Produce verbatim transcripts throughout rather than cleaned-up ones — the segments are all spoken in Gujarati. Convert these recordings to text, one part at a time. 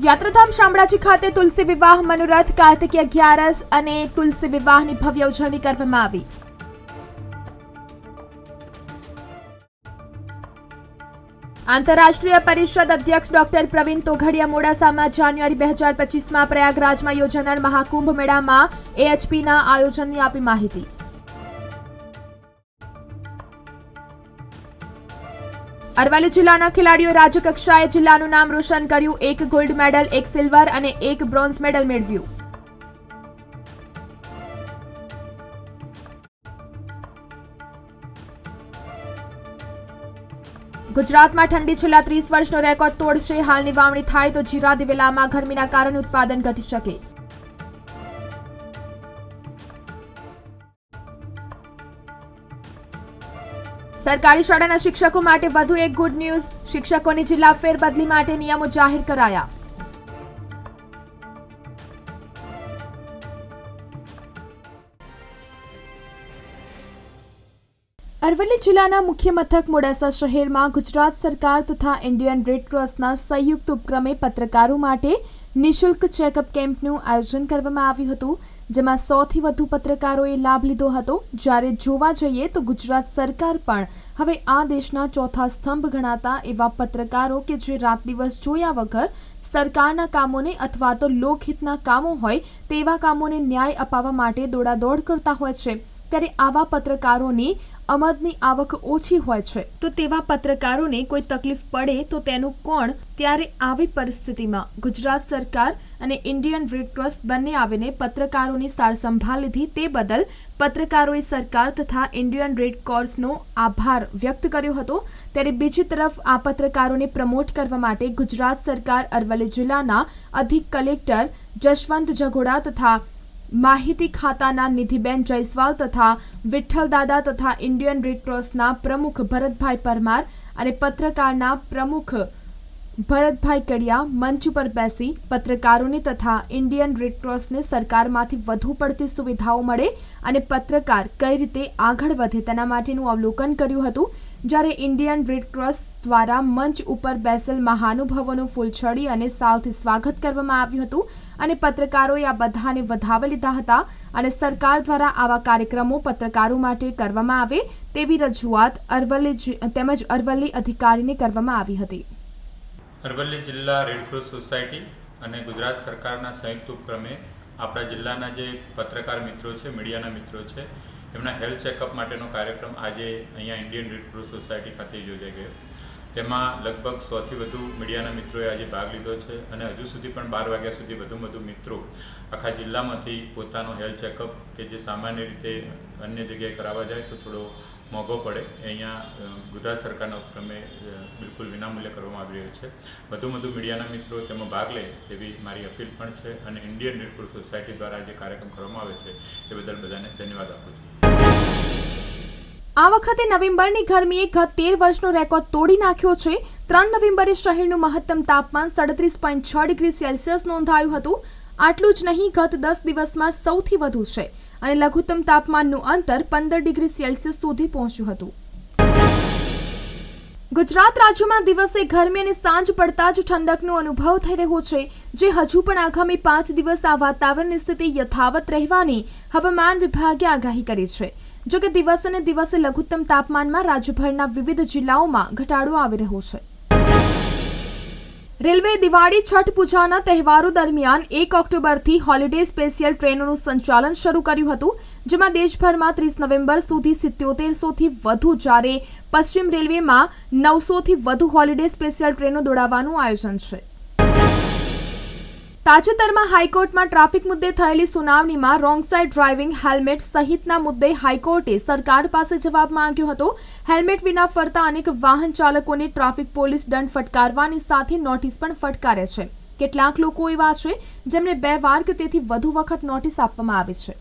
યાત્રાધામ શામળાજી ખાતે તુલસી વિવાહ મનોરથ કાર્તિકી અગિયારસ અને તુલસી વિવાહની ભવ્ય ઉજવણી કરવામાં આવી। આંતરરાષ્ટ્રીય પરિષદ અધ્યક્ષ ડોક્ટર પ્રવીણ તોગડિયા મોડાસામાં જાન્યુઆરી બે હજાર પચીસમાં પ્રયાગરાજમાં યોજાનાર મહાકુંભ મેળામાં એએચપીના આયોજનની આપી માહિતી। અરવલ્લી જિલ્લાના ખેલાડીઓએ રાજ્યકક્ષાએ જિલ્લાનું નામ રોશન કર્યું। એક ગોલ્ડ મેડલ, એક સિલ્વર અને એક બ્રોન્ઝ મેડલ મેળવ્યું। ગુજરાતમાં ઠંડી છેલ્લા ત્રીસ વર્ષનો રેકોર્ડ તોડશે। હાલની વાવણી થાય તો જીરા દિવેલામાં ગરમીના કારણે ઉત્પાદન ઘટી શકે। સરકારી શાળાના શિક્ષકો માટે વધુ એક ગુડ ન્યૂઝ। શિક્ષકોની જિલ્લા ફેરબદલી માટે નિયમો જાહેર કરાયા। અરવલ્લી જિલ્લાના મુખ્ય મથક મોડાસા શહેરમાં ગુજરાત સરકાર તથા ઇન્ડિયન રેડ ક્રોસના સંયુક્ત ઉપક્રમે પત્રકારો માટે નિઃશુલ્ક ચેકઅપ કેમ્પનું આયોજન કરવામાં આવ્યું હતું, જેમાં સૌથી વધુ પત્રકારોએ લાભ લીધો હતો। જ્યારે જોવા જઈએ તો ગુજરાત સરકાર પણ હવે આ દેશના ચોથા સ્તંભ ગણાતા એવા પત્રકારો કે જે રાત દિવસ જોયા વગર સરકારના કામોને અથવા તો લોકહિતના કામો હોય તેવા કામોને ન્યાય અપાવવા માટે દોડાદોડ કરતા હોય છે। ત્યારે આવા પત્રકારોની આમદની આવક ઓછી હોય છે તો તેવા પત્રકારોને કોઈ તકલીફ પડે તો તેનું કોણ? ત્યારે આવી પરિસ્થિતિમાં ગુજરાત સરકાર અને ઇન્ડિયન રેડ ક્રોસ બંને આવીને પત્રકારોની સાર સંભાળ લીધી। તે બદલ પત્રકારોએ સરકાર તથા ઇન્ડિયન રેડ ક્રોસનો આભાર વ્યક્ત કર્યો હતો। ત્યારે બીજી તરફ આ પત્રકારોને પ્રમોટ કરવા માટે ગુજરાત સરકાર અરવલ્લી જિલ્લાના અધિક કલેક્ટર જશવંત જગોડા તથા માહિતી ખાતાના નિધિબેન જયસ્વાલ તથા વિઠ્ઠલદાદા તથા ઇન્ડિયન રેડ ક્રોસના પ્રમુખ ભરતભાઈ પરમાર અને પત્રકારના પ્રમુખ ભરતભાઈ કડિયા મંચ ઉપર બેસી પત્રકારોને તથા ઇન્ડિયન રેડ ક્રોસને સરકારમાંથી વધુ પડતી સુવિધાઓ મળે અને પત્રકાર કઈ રીતે આગળ વધે તેના માટેનું અવલોકન કર્યું હતું। જ્યારે ઇન્ડિયન રેડ ક્રોસ દ્વારા મંચ ઉપર બેસેલ મહાનુભાવોનું ફૂલછડી અને સાલથી સ્વાગત કરવામાં આવ્યું હતું અને પત્રકારોએ આ બધાને વધાવી લીધા હતા અને સરકાર દ્વારા આવા કાર્યક્રમો પત્રકારો માટે કરવામાં આવે તેવી રજૂઆત અરવલ્લી તેમજ અરવલ્લી અધિકારીને કરવામાં આવી હતી। અરવલ્લી જિલ્લા રેડક્રોસ સોસાયટી અને ગુજરાત સરકારના સંયુક્ત ઉપક્રમે આપણા જિલ્લાના જે પત્રકાર મિત્રો છે, મીડિયાના મિત્રો છે, એમના હેલ્થ ચેકઅપ માટેનો કાર્યક્રમ આજે અહીંયા ઇન્ડિયન રેડક્રોસ સોસાયટી ખાતે યોજાઈ ગયો। તેમાં લગભગ સોથી વધુ મીડિયાના મિત્રોએ આજે ભાગ લીધો છે અને હજુ સુધી પણ બાર વાગ્યા સુધી વધુ વધુ મિત્રો આખા જિલ્લામાંથી પોતાનો હેલ્થ ચેકઅપ કે જે સામાન્ય રીતે અન્ય જગ્યાએ કરાવવા જાય તો થોડો મોંઘો પડે, અહીંયા ગુજરાત સરકારના ઉપક્રમે બિલકુલ વિનામૂલ્યે કરવામાં આવી રહ્યો છે। વધુ વધુ મીડિયાના મિત્રો તેમાં ભાગ લે તેવી મારી અપીલ પણ છે અને ઇન્ડિયન રેડ ક્રોસ સોસાયટી દ્વારા જે કાર્યક્રમ કરવામાં આવે છે એ બદલ બધાને ધન્યવાદ આપું છું। આ વખતે નવેમ્બરની ગરમીએ ગત તેર વર્ષનો રેકોર્ડ તોડી નાખ્યો છે। ત્રણ નવેમ્બરે શહેરનું મહત્તમ તાપમાન સાડત્રીસ પોઈન્ટ છ ડિગ્રી સેલ્સિયસ નોંધાયું હતું। આટલું જ નહીં, ગત દસ દિવસમાં સૌથી વધુ છે અને લઘુત્તમ તાપમાનનું અંતર પંદર ડિગ્રી સેલ્સિયસ સુધી પહોંચ્યું હતું। ગુજરાત રાજ્યમાં દિવસે ગરમી અને સાંજ પડતા જ ઠંડકનો અનુભવ થઈ રહ્યો છે, જે હજુ પણ આગામી પાંચ દિવસ આ વાતાવરણની સ્થિતિ યથાવત રહેવાની હવામાન વિભાગે આગાહી કરી છે। જો કે દિવસે ને દિવસે લઘુત્તમ તાપમાનમાં રાજ્યભરના વિવિધ જિલ્લાઓમાં ઘટાડો આવી રહ્યો છે। રેલવે દિવાળી છઠ પૂજાના તહેવારો દરમિયાન એક ઓક્ટોબરથી હોલિડે સ્પેશિયલ ટ્રેનોનું સંચાલન શરૂ કર્યું હતું, જેમાં દેશભરમાં ત્રીસ નવેમ્બર સુધી સિત્યોતેરસોથી વધુ જ્યારે પશ્ચિમ રેલવેમાં નવસોથી વધુ હોલિડે સ્પેશિયલ ટ્રેનો દોડાવવાનું આયોજન છે। તાજેતરમાં હાઈકોર્ટમાં ટ્રાફિક મુદ્દે થયેલી સુનાવણીમાં રોંગ સાઇડ ડ્રાઇવિંગ, હેલ્મેટ સહિતના મુદ્દે હાઈકોર્ટે સરકાર પાસે જવાબ માંગ્યો હતો। હેલ્મેટ વિના ફરતા અનેક વાહન ચાલકોને ટ્રાફિક પોલીસ દંડ ફટકારવાની સાથે નોટિસ પણ ફટકારે છે। કેટલાક લોકો એવા છે જેમને બે વાર કે તેથી વધુ વખત નોટિસ આપવામાં આવી છે।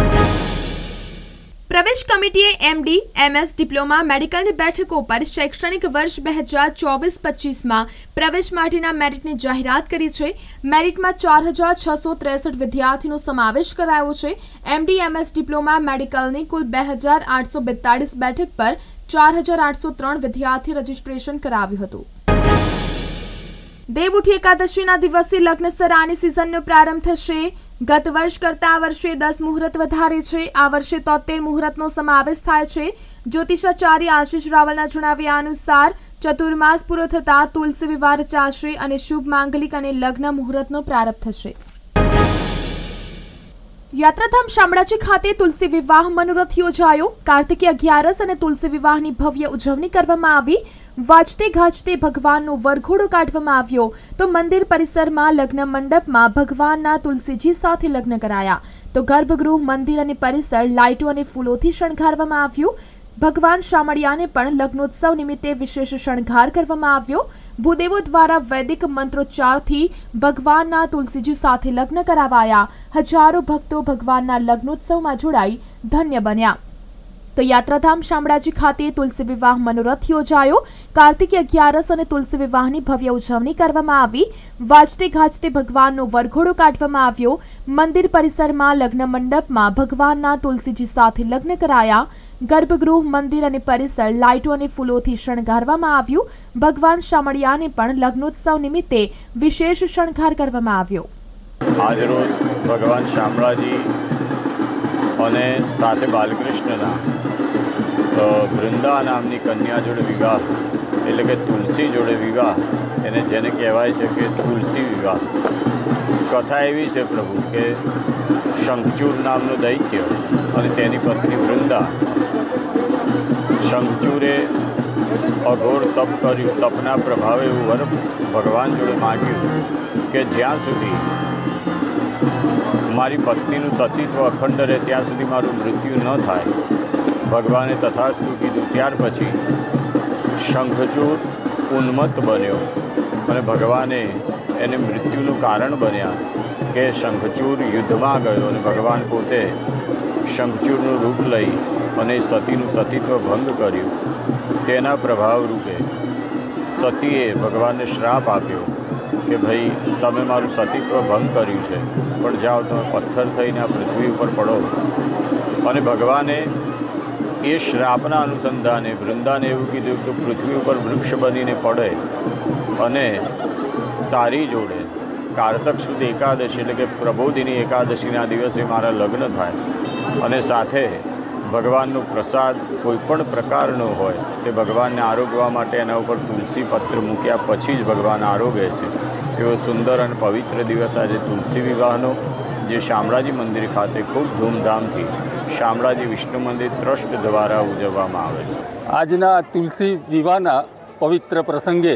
પ્રવેશ કમિટીએ એમડી, એમએસ ડિપ્લોમા મેડિકલની બેઠકો પર શૈક્ષણિક વર્ષ બે હજાર ચોવીસ પચીસમાં પ્રવેશ માટેના મેરિટની જાહેરાત કરી છે। મેરિટમાં ચાર હજાર છસો ત્રેસઠ વિદ્યાર્થીનો સમાવેશ કરાયો છે। એમડી, એમએસ ડિપ્લોમા મેડિકલની કુલ બે હજાર આઠસો બેતાળીસ બેઠક પર ચાર હજાર આઠસો ત્રણ વિદ્યાર્થી રજીસ્ટ્રેશન કરાવ્યું હતું। દેવઉઠી એકાદશીના દિવસે લગ્નસરાની સિઝનનો પ્રારંભ થશે। ગત વર્ષ કરતાં આ વર્ષે દસ મુહૂર્ત વધારે છે। આ વર્ષે તોતેર મુહૂર્તનો સમાવેશ થાય છે। જ્યોતિષાચાર્ય આશીષ રાવલના જણાવ્યા અનુસાર ચતુર્માસ પૂરો થતાં તુલસી વિવાહ રચાશે અને શુભ માંગલિક અને લગ્ન મુહૂર્તનો પ્રારંભ થશે। યાત્રાધામ શામળાજી ખાતે તુલસી વિવાહ મનોરથ યોજાયો। કાર્તિકી અગિયારસ અને તુલસી વિવાહની ભવ્ય ઉજવણી કરવામાં આવી। વાજતે ગાજતે ભગવાનનો વરઘોડો કાઢવામાં આવ્યો તો મંદિર પરિસરમાં લગ્ન મંડપમાં ભગવાનના તુલસીજી સાથે લગ્ન કરાયા તો ગર્ભગૃહ મંદિર અને પરિસર લાઇટો અને ફૂલોથી શણગારવામાં આવ્યું। ભગવાન શામળિયાને પણ લગ્નોત્સવ નિમિત્તે વિશેષ શણગાર કરવામાં આવ્યો। ભૂદેવો દ્વારા વૈદિક મંત્રોચ્ચારથી ભગવાનના તુલસીજી સાથે લગ્ન કરાવાયા। હજારો ભક્તો ભગવાનના લગ્નોત્સવમાં જોડાઈ ધન્ય બન્યા। તો યાત્રાધામ શામળાજી ખાતે તુલસી વિવાહ મનોરથ યોજાયો। કાર્તિકી અગિયારસ અને તુલસી વિવાહની ભવ્ય ઉજવણી કરવામાં આવી। વાજતે ગાજતે ભગવાનનો વરઘોડો કાઢવામાં આવ્યો। મંદિર પરિસરમાં લગ્ન મંડપમાં ભગવાનના તુલસીજી સાથે લગ્ન કરાયા। ગર્ભગૃહ મંદિર અને પરિસર લાઇટો અને ફૂલોથી શણગારવામાં આવ્યું। ભગવાન શામળિયાને પણ લગ્નોત્સવ નિમિત્તે વિશેષ શણગાર કરવામાં આવ્યો। આજરોજ ભગવાન શામળાજી અને સાથે બાલકૃષ્ણના વૃંદા નામની કન્યા જોડે વિવાહ એટલે કે તુલસી જોડે વિવાહ એને જેને કહેવાય છે કે તુલસી વિવાહ। કથા એવી છે પ્રભુ કે શંખચૂર નામનો દૈત્ય અને તેની પત્ની વૃંદા શંખચૂરે અઘોર તપ કર્યું। તપના પ્રભાવે એવું વર ભગવાન જોડે માગ્યું કે જ્યાં સુધી મારી પત્નીનું સતીત્વ અખંડ રહે ત્યાં સુધી મારું મૃત્યુ ન થાય। ભગવાને તથાસ્તુ કીધું। ત્યાર પછી શંખચૂર ઉન્મત્ત બન્યો અને ભગવાને એને મૃત્યુનું કારણ બન્યા કે શંખચૂર યુદ્ધમાં ગયો અને ભગવાન પોતે શંખચૂરનું રૂપ લઈ અને સતીનું સતીત્વ ભંગ કર્યું। તેના પ્રભાવ રૂપે સતીએ ભગવાનને શ્રાપ આપ્યો કે ભાઈ તમે મારું સતીત્વ ભંગ કર્યું છે પણ જાઓ તમે પથ્થર થઈને આ પૃથ્વી ઉપર પડો। અને ભગવાને એ શ્રાપના અનુસંધાને વૃંદાને એવું કીધું કે પૃથ્વી ઉપર વૃક્ષ બનીને પડે અને તારી જોડે કારતક સુદ એકાદશી એટલે કે પ્રબોધિની એકાદશીના દિવસે મારા લગ્ન થાય અને સાથે ભગવાનનો પ્રસાદ કોઈપણ પ્રકારનો હોય તે ભગવાનને આરોગવા માટે એના ઉપર તુલસી પત્ર મૂક્યા પછી જ ભગવાન આરોગે છે। એવો સુંદર અને પવિત્ર દિવસ આજે તુલસી વિવાહનો જે શામળાજી મંદિર ખાતે ખૂબ ધૂમધામથી શામળાજી વિષ્ણુ મંદિર ટ્રસ્ટ દ્વારા ઉજવવામાં આવે છે। આજના તુલસી વિવાહના પવિત્ર પ્રસંગે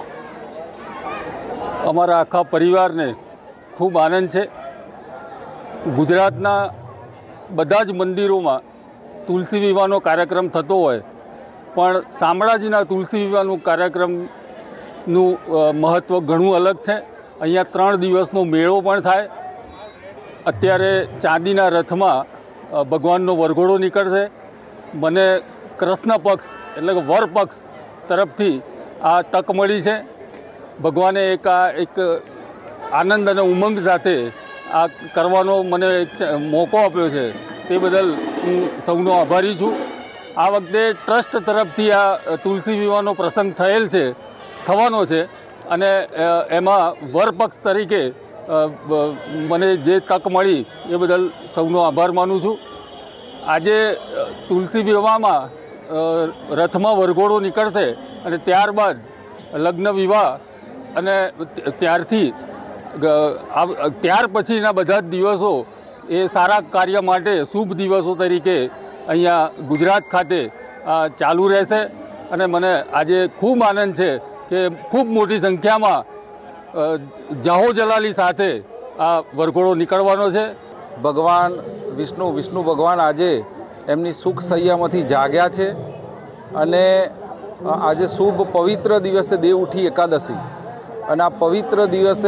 અમારા આખા પરિવારને ખૂબ આનંદ છે। ગુજરાતના બધા જ મંદિરોમાં તુલસી વિવાહનો કાર્યક્રમ થતો હોય પણ શામળાજીના તુલસી વિવાહનું કાર્યક્રમનું મહત્ત્વ ઘણું અલગ છે। અહીંયા ત્રણ દિવસનો મેળો પણ થાય। અત્યારે ચાંદીના રથમાં ભગવાનનો વરઘોડો નીકળશે। મને કૃષ્ણ પક્ષ એટલે કે વર પક્ષ તરફથી આ તક મળી છે। ભગવાને એક આ એક આનંદ અને ઉમંગ સાથે આ કરવાનો મને મોકો આપ્યો છે તે બદલ હું સૌનો આભારી છું। આ વખતે ટ્રસ્ટ તરફથી આ તુલસી વિવાહનો પ્રસંગ થયેલ છે થવાનો છે અને એમાં વરપક્ષ તરીકે મને જે તક મળી એ બદલ સૌનો આભાર માનું છું। આજે તુલસી વિવાહમાં રથમાં વરઘોડો નીકળશે અને ત્યારબાદ લગ્ન વિવાહ અને ત્યારથી ત્યાર પછીના બધા જ દિવસો એ સારા કાર્ય માટે શુભ દિવસો તરીકે અહીંયા ગુજરાત ખાતે ચાલુ રહેશે અને મને આજે ખૂબ આનંદ છે કે ખૂબ મોટી સંખ્યામાં જાહો જલાલી સાથે આ વરઘોડો નીકળવાનો છે। ભગવાન વિષ્ણુ વિષ્ણુ ભગવાન આજે એમની સુખ સૈયામાંથી જાગ્યા છે અને આજે શુભ પવિત્ર દિવસે દેવઉઠી એકાદશી અને આ પવિત્ર દિવસે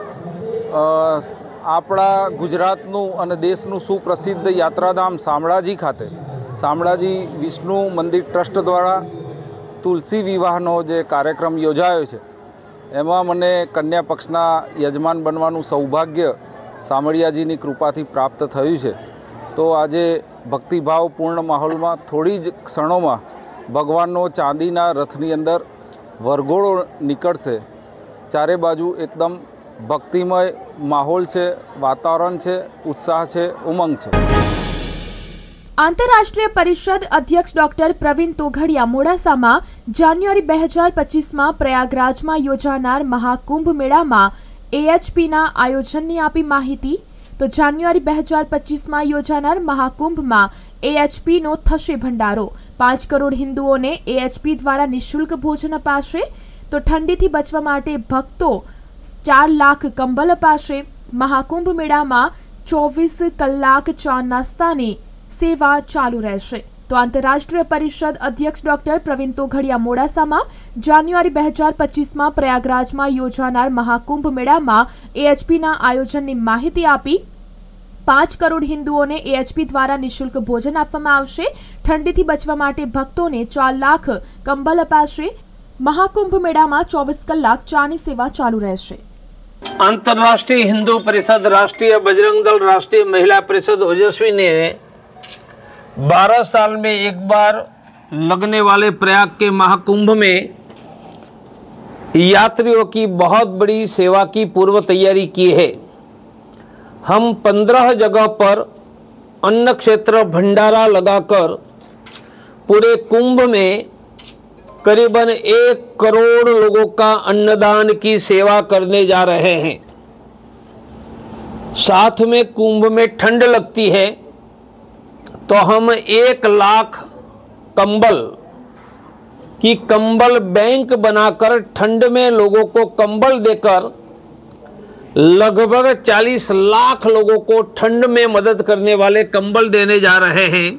આપણા ગુજરાતનું અને દેશનું સુપ્રસિદ્ધ યાત્રાધામ શામળાજી ખાતે શામળાજી વિષ્ણુ મંદિર ટ્રસ્ટ દ્વારા તુલસી વિવાહનો જે કાર્યક્રમ યોજાયો છે એમાં મને કન્યા પક્ષના યજમાન બનવાનું સૌભાગ્ય શામળિયાજીની કૃપાથી પ્રાપ્ત થયું છે। તો આજે ભક્તિભાવપૂર્ણ માહોલમાં થોડી જ ક્ષણોમાં ભગવાનનો ચાંદીના રથની અંદર વરઘોડો નીકળશે ચારે બાજુ એકદમ ભક્તિમય માહોલ છે, વાતાવરણ છે, ઉત્સાહ છે, ઉમંગ છે। આંતરરાષ્ટ્રીય પરિષદ અધ્યક્ષ ડોક્ટર પ્રવીણ તોગડિયા મોડાસામાં જાન્યુઆરી બે હજાર પચીસમાં પ્રયાગરાજમાં યોજાનાર મહાકુંભ મેળામાં એએચપીના આયોજનની આપી માહિતી। તો જાન્યુઆરી બે હજાર પચીસમાં યોજાનાર મહાકુંભમાં એએચપીનો થશે ભંડારો। પાંચ કરોડ હિન્દુઓને એએચપી દ્વારા નિઃશુલ્ક ભોજન અપાશે। તો ઠંડીથી બચવા માટે ભક્તો ચાર લાખ કંબલ અપાશે। મહાકુંભ મેળામાં ચોવીસ કલાક ચા નાસ્તાની સેવા ચાલુ રહેશે। તો આંતરરાષ્ટ્રીય પરિષદ અધ્યક્ષ ડોક્ટર પ્રવીણ તોગડિયા મોડાસામાં જાન્યુઆરી બે હજાર પચીસમાં પ્રયાગરાજમાં યોજાનાર મહાકુંભ મેળામાં એએચપીના આયોજનની માહિતી આપી। પાંચ કરોડ હિન્દુઓને એએચપી દ્વારા નિઃશુલ્ક ભોજન આપવામાં આવશે। ઠંડીથી બચવા માટે ભક્તોને ચાર લાખ કંબલ અપાશે। મહાકુંભ મેળામાં ચોવીસ કલાક ચાની સેવા ચાલુ રહેશે। अंतर्राष्ट्रीय हिंदू परिषद, राष्ट्रीय बजरंग दल, राष्ट्रीय महिला परिषद ओजस्वी ने बारह साल में एक बार लगने वाले प्रयाग के महाकुंभ में यात्रियों की बहुत बड़ी सेवा की पूर्व तैयारी की है। हम पंद्रह जगह पर अन्न क्षेत्र भंडारा लगाकर पूरे कुंभ में करीबन एक करोड़ लोगों का अन्नदान की सेवा करने जा रहे हैं। साथ में कुंभ में ठंड लगती है तो हम एक लाख कंबल की कंबल बैंक बनाकर ठंड में लोगों को कंबल देकर लगभग चालीस लाख लोगों को ठंड में मदद करने वाले कंबल देने जा रहे हैं।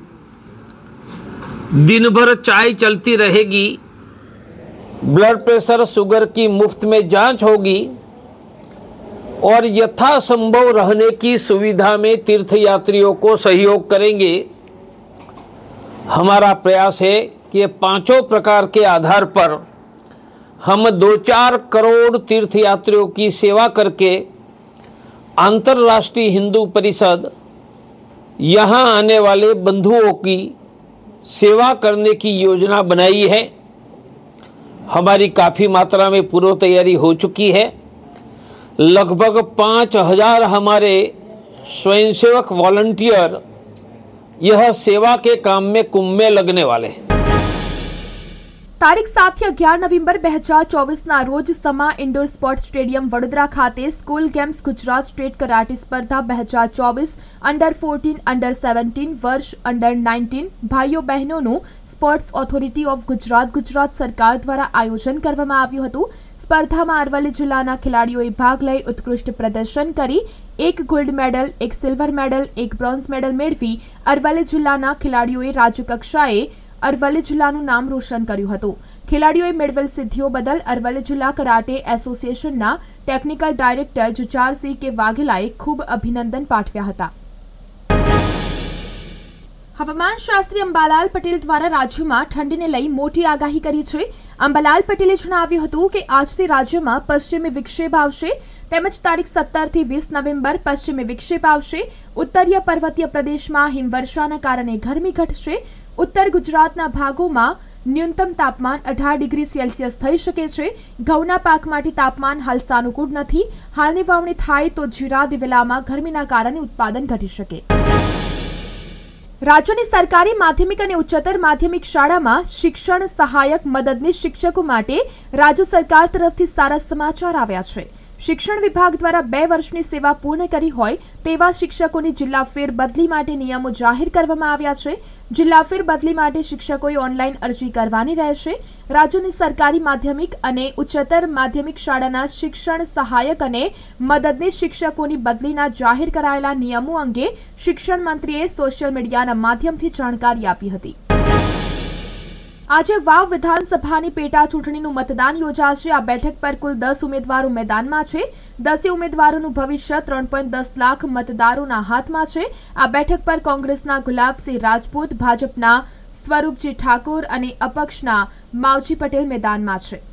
दिन भर चाय चलती रहेगी, ब्लड प्रेशर, शुगर की मुफ्त में जांच होगी और यथासंभव रहने की सुविधा में तीर्थयात्रियों को सहयोग करेंगे। हमारा प्रयास है कि पांचों प्रकार के आधार पर हम दो चार करोड़ तीर्थयात्रियों की सेवा करके अंतर्राष्ट्रीय हिंदू परिषद यहाँ आने वाले बंधुओं की सेवा करने की योजना बनाई है। हमारी काफ़ी मात्रा में पूर्व तैयारी हो चुकी है। लगभग पाँच हजार हमारे स्वयंसेवक वॉलंटियर यह सेवा के काम में कुंभ में लगने वाले हैं। તારીખ સાત થી અગિયાર નવેમ્બર બે હજાર ચોવીસના રોજ Sama indoor sports stadium Vadodara ખાતે school games Gujarat state karate સ્પર્ધા બે હજાર ચોવીસ અંડર ફોર્ટીન, અંડર સેવન્ટીન વર્ષ, અંડર નાઇન્ટીન ભાઈઓ બહેનોનું sports authority of Gujarat Gujarat સરકાર દ્વારા આયોજન કરવામાં આવ્યું હતું। સ્પર્ધામાં અરવલ્લી જિલ્લાના ખેલાડીઓએ ભાગ લઈ ઉત્કૃષ્ટ પ્રદર્શન કરી એક ગોલ્ડ મેડલ, એક સિલ્વર મેડલ, એક બ્રોન્ઝ મેડલ મેળવી અરવલ્લી જિલ્લાના ખેલાડીઓએ રાજ્યકક્ષાએ અરવલ્લી જિલ્લાનું નામ રોશન કર્યું હતું। ખેલાડીઓએ મેળવેલ સિદ્ધિઓ બદલ અરવલ્લી જિલ્લા કરાટે એસોસિએશનના ટેકનિકલ ડાયરેક્ટર જુચારસિંહ કે વાઘેલાએ ખૂબ અભિનંદન પાઠવ્યા હતા। હવામાનશાસ્ત્રી અંબાલાલ પટેલ દ્વારા રાજ્યમાં ઠંડીને લઈ મોટી આગાહી કરી છે। અંબાલાલ પટેલે જણાવ્યું હતું કે આજથી રાજ્યમાં પશ્ચિમી વિક્ષેપ આવશે તેમજ તારીખ સત્તર થી વીસ નવેમ્બર પશ્ચિમી વિક્ષેપ આવશે। ઉત્તરીય પર્વતીય પ્રદેશમાં હિમવર્ષાના કારણે ગરમી ઘટશે। उत्तर गुजरातना भागों में न्यूनतम तापमान अठार डिग्री सेल्सियस थई शके छे। घऊना पाक माटे तापमान हाल सानुकूल नथी। हालनी वावणी थाय तो जीरा दिवेलामां गरमीना कारणे उत्पादन घटी शके। राज्यनी सरकारी माध्यमिक और उच्चतर माध्यमिक शाळा में शिक्षण सहायक मददनीश शिक्षकों माटे राज्य सरकार तरफथी सारा समाचार आव्या छे। शिक्षण विभाग द्वारा बे वर्षनी सेवा पूर्ण करी होय तेवा शिक्षकोनी जिल्ला फेर बदली माटे नियमो जाहिर करवामां आव्या छे। जिल्ला फेर बदली माटे शिक्षकोए ऑनलाइन अरजी करवानी रहेशे। राज्यनी सरकारी माध्यमिक अने उच्चतर माध्यमिक शाळाना शिक्षण सहायक अने मददनीश शिक्षकोनी बदलीना जाहिर करायेला नियमो अंगे शिक्षण मंत्रीए सोशल मीडियाना माध्यमथी जाणकारी आपी हती। आज वाव विधानसभानी पेटा चूंटणीनुं मतदान योजाशे। आ बेठक पर कुल दस उम्मीदवारों मैदानमां छे। दसे उम्मीदवारोनुं भविष्य त्रण पॉइंट दस लाख मतदारोना हाथमां छे। आ बेठक पर कोंग्रेसना गुलाबसिंह राजपूत, भाजपना स्वरूपजी ठाकुर अने अपक्षना मावजी पटेल मैदानमां छे।